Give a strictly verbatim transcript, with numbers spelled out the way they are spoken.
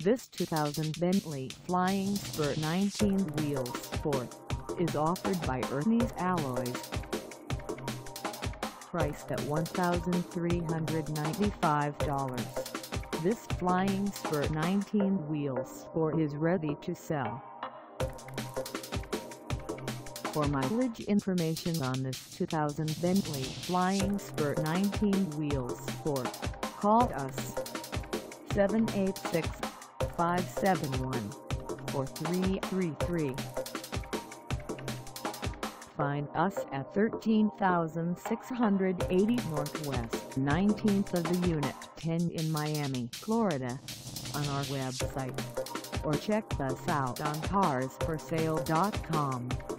This two thousand Bentley Flying Spur nineteen wheel sport is offered by Ernie's Alloys. Priced at one thousand three hundred ninety-five dollars, this Flying Spur nineteen wheel sport is ready to sell. For mileage information on this two thousand Bentley Flying Spur nineteen wheel sport, call us seven eight six, five seven one, four three three three. Find us at thirteen thousand six hundred eighty Northwest nineteenth Ave Unit ten in Miami, Florida, on our website, or check us out on cars for sale dot com.